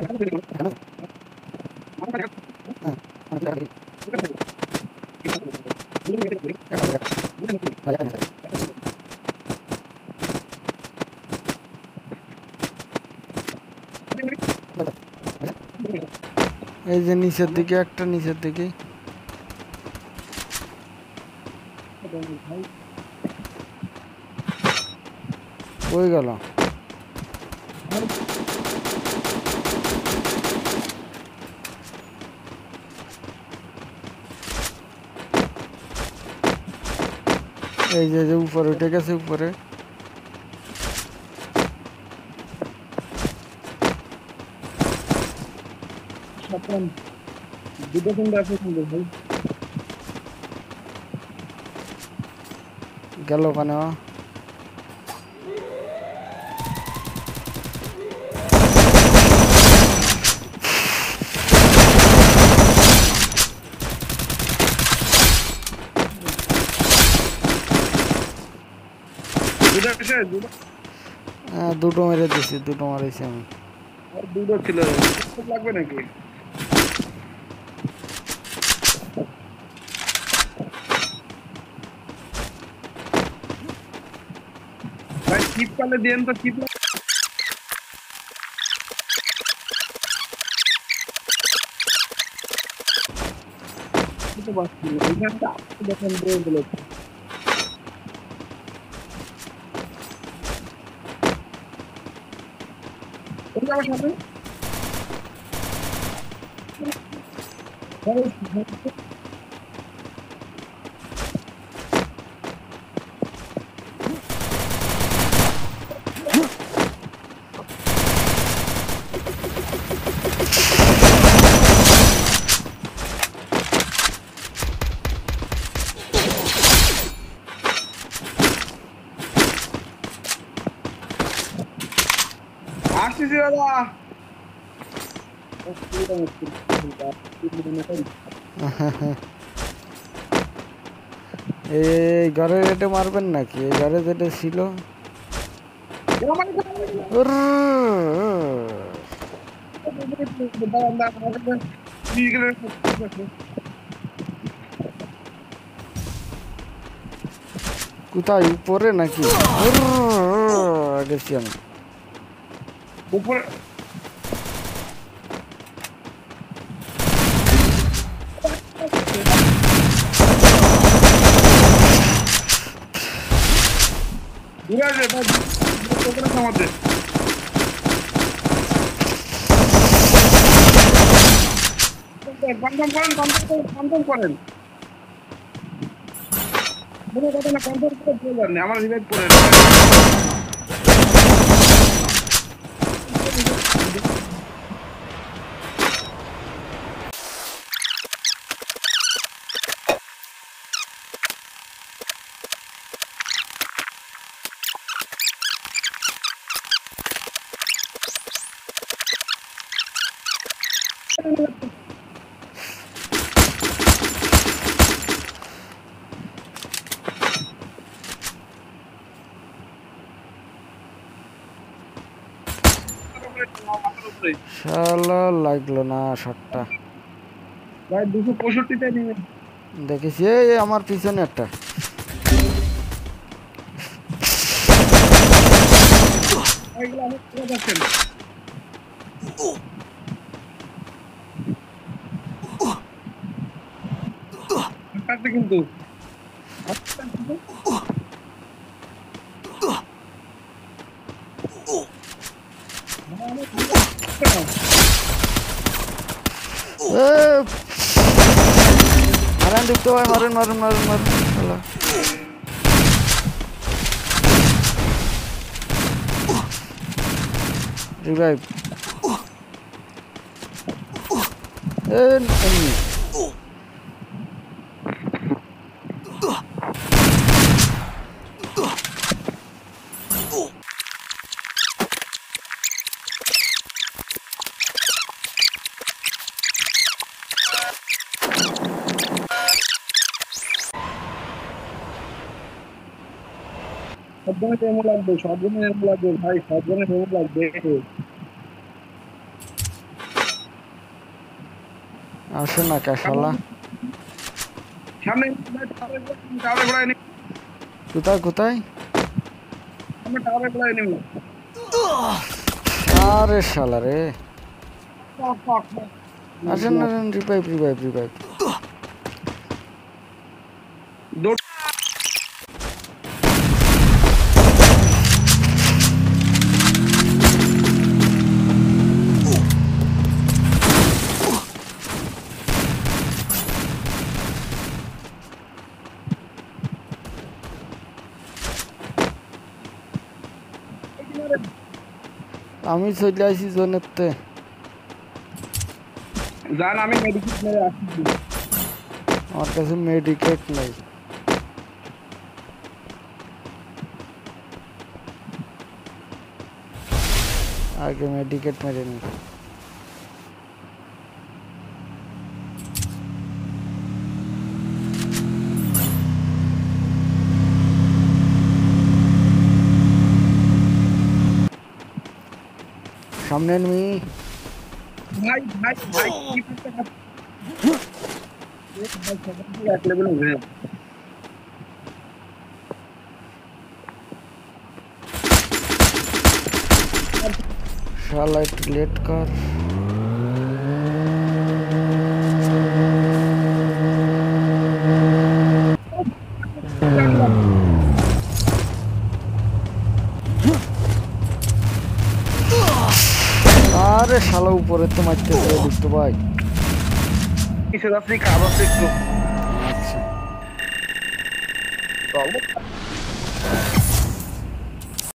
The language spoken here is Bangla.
এই যে নিচের দিকে একটা, নিচের দিকে কই গেল? এই যে উপরে উঠে গেছে, উপরে গেল কেন? দুটো মেরে দিছি, দুটো মারিছি আমি। দুটো ছিল, লাগবে নাকি? ভাই চিপ পালে দেন তো, চিপ দেখেন বলে আমার সাথে আসতেছি দাদা। এই ঘরে রেটে মারবেন নাকি? এই ঘরে যেটা ছিল কোথায়? উপরে নাকি? গেছি আমি উপরে। আমাদের কনফার্ম করেন, কনফার্ম করেন। কোনো কথা না, কনফার্ম করে বলবেন না, আমার রিভাইভ করেন। শালা লাগলো না শটটা। ভাই 265 নেবেন দেখেছি। এই আমার পিছনে একটা কিন্তু মারেন, দেখতে হয়, মারেন মারেন মারেন মারেন। রিভাইভ। সবজনের ডেমো লাগবে, সবজনের ডেমো লাগবে ভাই, সবজনের ডেমো লাগবে। আসে না ক্যাশালা সামনে টাওয়ারে ঘোড়ায় নেই কোথায় কোথায় সামনে টাওয়ারে ঘোড়ায় নেই আরে শালা রে আসেন না রিভাইভ রিভাইভ রিভাইভ আমি চলে আসি জোনেতে জান আমি মেডিকেট মেরে আসছি আমার কাছে মেডিকেট নাই আগে মেডিকেট মেরে নি সামনে এনিমি ভাই ভাই ভাই কি করতে এক লেভেল হয়ে শালা একটু লেট কর আরে শালা উপরে তো মারতে পারে দুটো ভাই কিসে যাচ্ছি খাবার একটু আচ্ছা চলো